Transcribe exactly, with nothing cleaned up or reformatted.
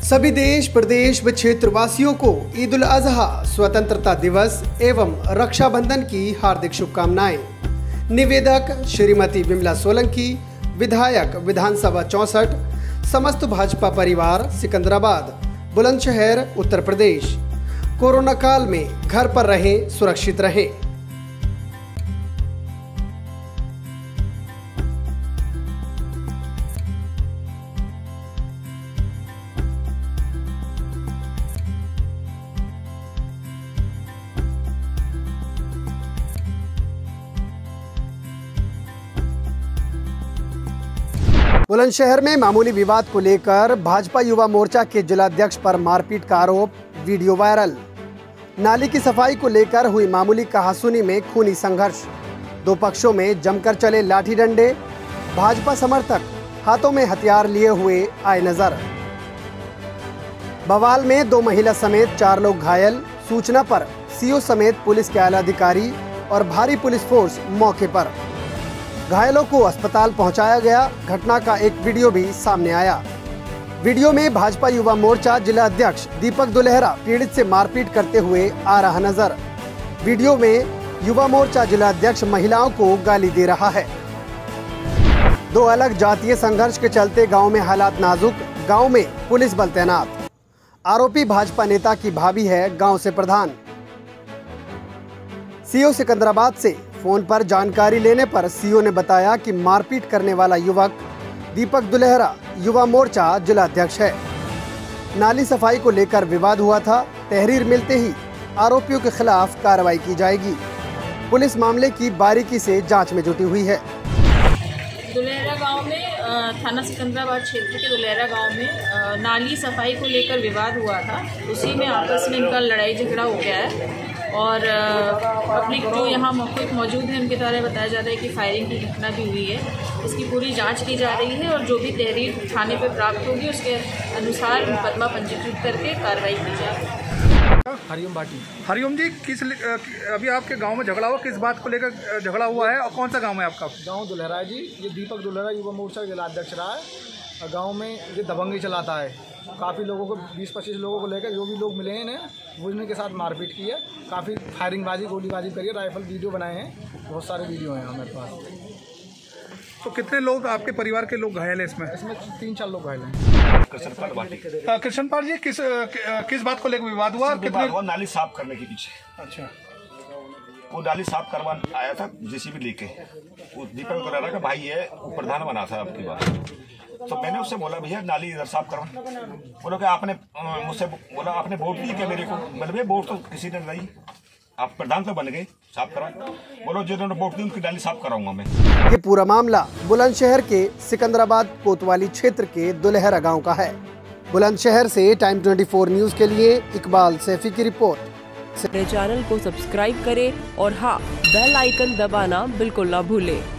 सभी देश प्रदेश व क्षेत्रवासियों को ईद उल अजहा, स्वतंत्रता दिवस एवं रक्षाबंधन की हार्दिक शुभकामनाएं। निवेदक श्रीमती विमला सोलंकी, विधायक विधानसभा चौसठ, समस्त भाजपा परिवार, सिकंदराबाद, बुलंदशहर, उत्तर प्रदेश। कोरोना काल में घर पर रहें, सुरक्षित रहें। बुलंदशहर में मामूली विवाद को लेकर भाजपा युवा मोर्चा के जिलाध्यक्ष पर मारपीट का आरोप, वीडियो वायरल। नाली की सफाई को लेकर हुई मामूली कहासुनी में खूनी संघर्ष, दो पक्षों में जमकर चले लाठी डंडे। भाजपा समर्थक हाथों में हथियार लिए हुए आए नजर। बवाल में दो महिला समेत चार लोग घायल। सूचना पर सीओ समेत पुलिस के आला अधिकारी और भारी पुलिस फोर्स मौके पर। घायलों को अस्पताल पहुंचाया गया। घटना का एक वीडियो भी सामने आया। वीडियो में भाजपा युवा मोर्चा जिला अध्यक्ष दीपक दुलेहरा पीड़ित से मारपीट करते हुए आ रहा नजर। वीडियो में युवा मोर्चा जिला अध्यक्ष महिलाओं को गाली दे रहा है। दो अलग जातीय संघर्ष के चलते गांव में हालात नाजुक, गांव में पुलिस बल तैनात। आरोपी भाजपा नेता की भाभी है गांव से प्रधान। सीओ सिकंदराबाद से फोन पर जानकारी लेने पर सीओ ने बताया कि मारपीट करने वाला युवक दीपक दुलेहरा युवा मोर्चा जिला अध्यक्ष है। नाली सफाई को लेकर विवाद हुआ था। तहरीर मिलते ही आरोपियों के खिलाफ कार्रवाई की जाएगी। पुलिस मामले की बारीकी से जांच में जुटी हुई है। दुलेहरा गांव में थाना सिकंदराबाद क्षेत्र के दुलेहरा गांव में नाली सफाई को लेकर विवाद हुआ था। उसी में आपस में इनका लड़ाई झगड़ा हो गया है और पब्लिक जो यहाँ मौके मौजूद है उनके द्वारा बताया जा रहा है कि फायरिंग की घटना भी हुई है। इसकी पूरी जांच की जा रही है और जो भी तहरीर थाने पे प्राप्त होगी उसके अनुसार मुकदमा पंजीकृत करके कार्रवाई की जाएगी। हरिओम बाटी। हरिओम जी, किस अभी आपके गांव में झगड़ा हुआ, किस बात को लेकर झगड़ा हुआ है और कौन सा गांव है आपका? गांव दुलेहरा है जी। ये दीपक दुलेहरा युवा मोर्चा जिलाध्यक्ष रहा है। गांव में ये दबंगी चलाता है। काफ़ी लोगों को, बीस पच्चीस लोगों को लेकर जो भी लोग मिले हैं इन्हें, वो इनके साथ मारपीट की है। काफ़ी फायरिंगबाजी, गोलीबाजी करी है। राइफल वीडियो बनाए हैं, बहुत सारे वीडियो हैं हमारे पास। तो कितने लोग आपके परिवार के लोग घायल हैं इसमें? इसमें तीन चार लोग घायल हैं। कृष्ण पाल जी, किस किस बात को लेकर विवाद हुआ? कितने हुआ? नाली साफ करने के पीछे। अच्छा। वो नाली साफ करवा आया था जेसीबी लेके। वो दीपक दुलेहरा का भाई है, वो प्रधान बना था आपकी बात। तो मैंने उससे बोला, भैया नाली इधर साफ करवा। बोलो कि आपने मुझसे बोला आपने वोट दी क्या मेरे को? मैंने वोट तो किसी ने नहीं, आप प्रधान तो बन गए, साफ करा। बोलो जिन्होंने वोट दी उनकी नाली साफ कराऊंगा मैं। ये पूरा मामला बुलंदशहर के सिकंदराबाद कोतवाली क्षेत्र के दुलेहरा गांव का है। बुलंदशहर से टाइम चौबीस न्यूज के लिए इकबाल सैफी की रिपोर्ट। चैनल को सब्सक्राइब करें और हाँ, बेल आइकन दबाना बिल्कुल ना भूलें।